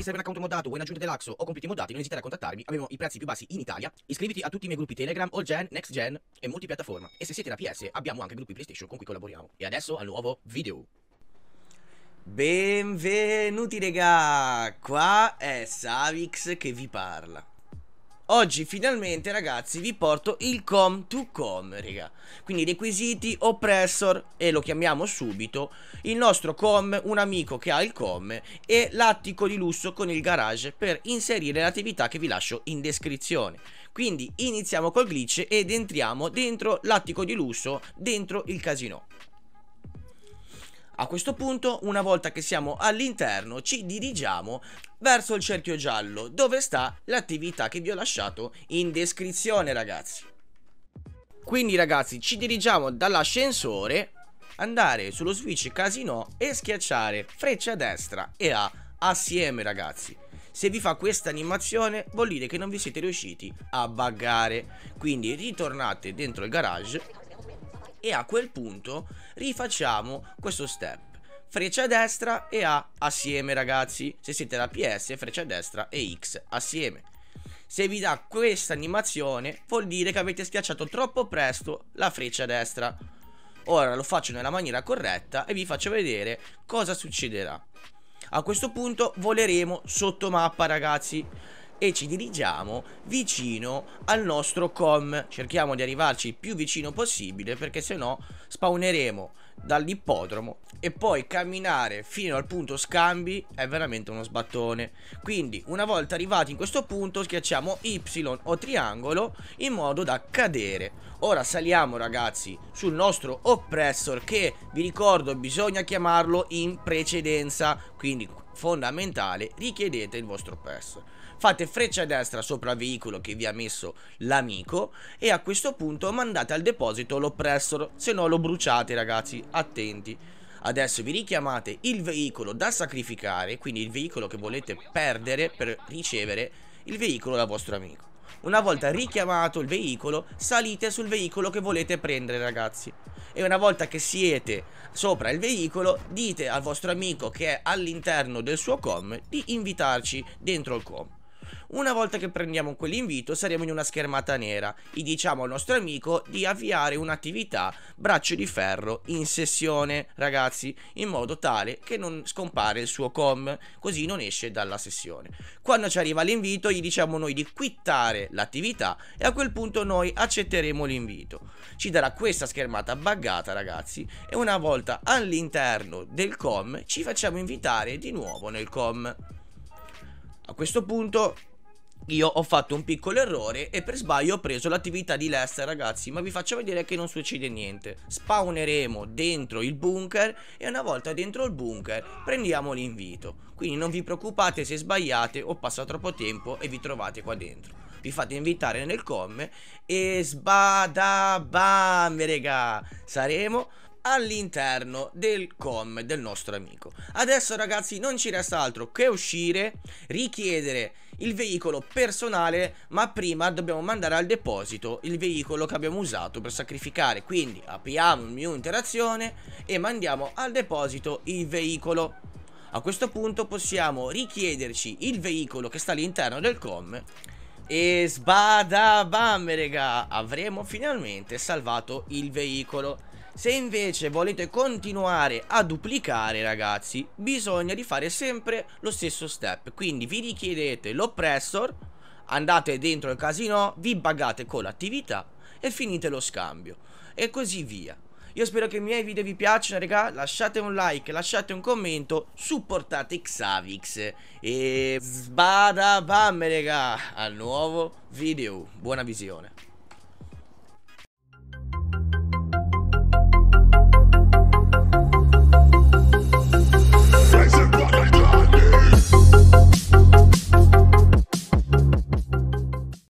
ti serve un account moddato, vuoi un'aggiunta dell'Axo o compiti moddati, non esitare a contattarmi, abbiamo i prezzi più bassi in Italia. Iscriviti a tutti i miei gruppi Telegram, All Gen, Next Gen e multipiattaforma. E se siete da PS abbiamo anche gruppi PlayStation con cui collaboriamo. E adesso al nuovo video. Benvenuti regà, qua è Savix che vi parla. Oggi finalmente ragazzi vi porto il com to com, raga. Quindi requisiti oppressor, e lo chiamiamo subito il nostro com, un amico che ha il com, e l'attico di lusso con il garage per inserire l'attività che vi lascio in descrizione. Quindi iniziamo col glitch ed entriamo dentro l'attico di lusso, dentro il casino. A questo punto, una volta che siamo all'interno, ci dirigiamo verso il cerchio giallo, dove sta l'attività che vi ho lasciato in descrizione, ragazzi. Quindi, ragazzi, ci dirigiamo dall'ascensore, andare sullo switch casino e schiacciare freccia destra e A assieme, ragazzi. Se vi fa questa animazione vuol dire che non vi siete riusciti a buggare, quindi ritornate dentro il garage e a quel punto rifacciamo questo step, freccia destra e A assieme, ragazzi. Se siete da PS, freccia destra e X assieme. Se vi dà questa animazione vuol dire che avete schiacciato troppo presto la freccia destra. Ora lo faccio nella maniera corretta e vi faccio vedere cosa succederà. A questo punto voleremo sotto mappa, ragazzi, e ci dirigiamo vicino al nostro com. Cerchiamo di arrivarci il più vicino possibile, perché se no spawneremo dall'ippodromo e poi camminare fino al punto scambi è veramente uno sbattone. Quindi una volta arrivati in questo punto schiacciamo Y o triangolo in modo da cadere. Ora saliamo, ragazzi, sul nostro oppressor, che vi ricordo bisogna chiamarlo in precedenza, quindi fondamentale, richiedete il vostro oppressor. Fate freccia destra sopra il veicolo che vi ha messo l'amico e a questo punto mandate al deposito l'oppressor, se no lo bruciate, ragazzi, attenti. Adesso vi richiamate il veicolo da sacrificare, quindi il veicolo che volete perdere per ricevere il veicolo dal vostro amico. Una volta richiamato il veicolo, salite sul veicolo che volete prendere, ragazzi. E una volta che siete sopra il veicolo, dite al vostro amico che è all'interno del suo com di invitarci dentro il com. Una volta che prendiamo quell'invito saremo in una schermata nera e diciamo al nostro amico di avviare un'attività braccio di ferro in sessione, ragazzi, in modo tale che non scompare il suo com, così non esce dalla sessione. Quando ci arriva l'invito gli diciamo noi di quittare l'attività e a quel punto noi accetteremo l'invito. Ci darà questa schermata buggata, ragazzi, e una volta all'interno del com ci facciamo invitare di nuovo nel com. A questo punto io ho fatto un piccolo errore e per sbaglio ho preso l'attività di Lester, ragazzi, ma vi faccio vedere che non succede niente. Spawneremo dentro il bunker e una volta dentro il bunker prendiamo l'invito. Quindi non vi preoccupate se sbagliate o passa troppo tempo e vi trovate qua dentro. Vi fate invitare nel com e sbadabam, raga, saremo all'interno del com del nostro amico. Adesso, ragazzi, non ci resta altro che uscire, richiedere il veicolo personale, ma prima dobbiamo mandare al deposito il veicolo che abbiamo usato per sacrificare. Quindi apriamo il menu interazione e mandiamo al deposito il veicolo. A questo punto possiamo richiederci il veicolo che sta all'interno del com e sbadabam, raga, avremo finalmente salvato il veicolo. Se invece volete continuare a duplicare, ragazzi, bisogna rifare sempre lo stesso step. Quindi vi richiedete l'oppressor, andate dentro il casino, vi buggate con l'attività e finite lo scambio e così via. Io spero che i miei video vi piacciono, raga. Lasciate un like, lasciate un commento, supportate Xavix e sbadabam, raga, al nuovo video. Buona visione.